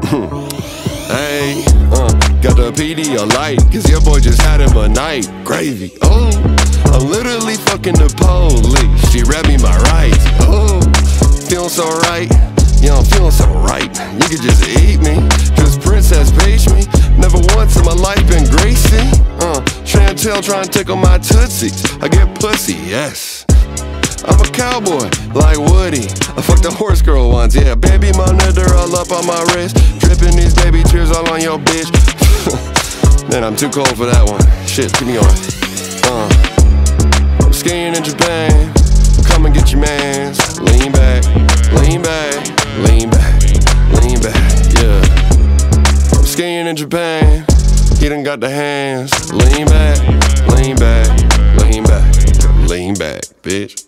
Hey, got the PD on light, cause your boy just had him a night. Gravy, oh, I'm literally fucking the police. She read me my rights, oh, feeling so right. Yeah, I'm feeling so right. You could just eat me, cause Princess paged me. Never once in my life been greasy. Chantel trying to tickle my tootsies. I get pussy, yes. I'm a cowboy, like Woody. I fucked a horse girl once, yeah. Baby monitor all up on my wrist, dripping these baby tears all on your bitch. Man, I'm too cold for that one. Shit, keep me on. I'm skiing in Japan. Come and get your mans. Lean back, lean back, lean back, lean back, yeah. I'm skiing in Japan. He done got the hands. Lean back, lean back, lean back, lean back, bitch.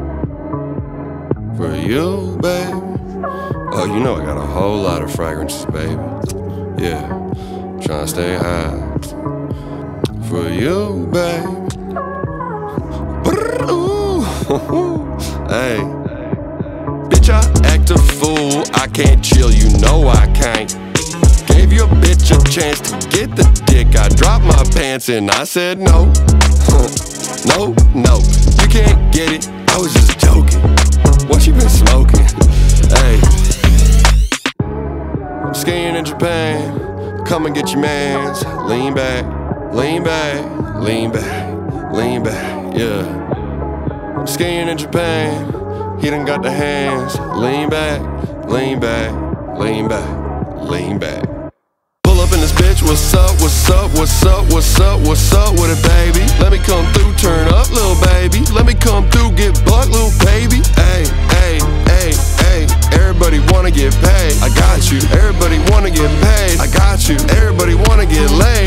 For you, babe. Oh, you know I got a whole lot of fragrances, baby. Yeah, tryna stay high. For you, babe. Ooh. Hey, bitch, I act a fool. I can't chill, you know I can't. Gave your bitch a chance to get the dick. I dropped my pants and I said no. No, no, you can't get it. I was just joking. What you been smoking? Hey, I'm skiing in Japan. Come and get your mans. Lean back, lean back, lean back, lean back, yeah. I'm skiing in Japan. He done got the hands. Lean back, lean back, lean back, lean back. Pull up in this bitch, what's up, what's up, what's up, what's up, what's up with it, baby? Let me come through, turn up, little baby. Let me come through, get buck, little baby. Hey, hey, hey, hey, everybody wanna get paid. I got you. Everybody wanna get paid. I got you. Everybody wanna get laid.